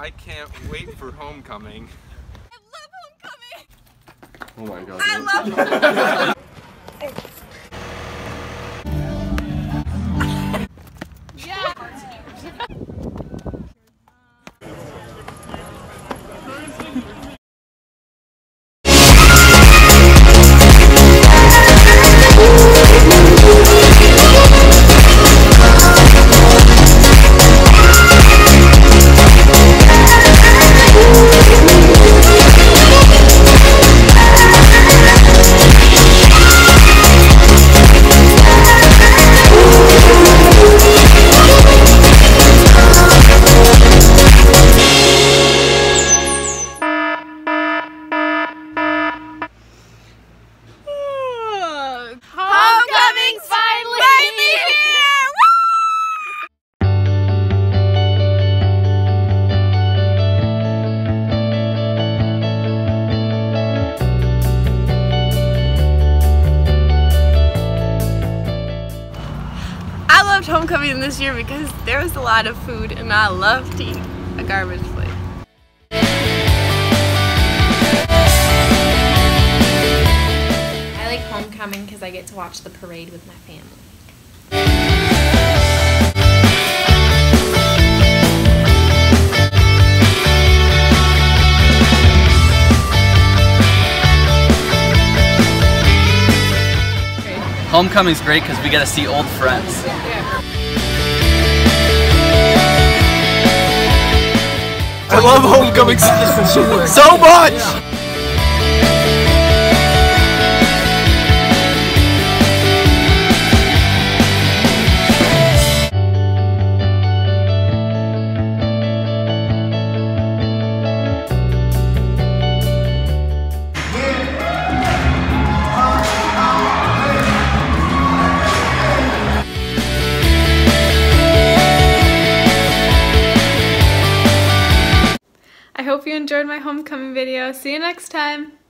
I can't wait for homecoming. I love homecoming! Oh my god. I love homecoming! Yeah! Homecoming's finally here! I loved homecoming this year because there was a lot of food and I love to eat a garbage plate. I like homecoming because I get to watch the parade with my family. Homecoming's great because we get to see old friends. I love homecoming so much! I hope you enjoyed my homecoming video. See you next time!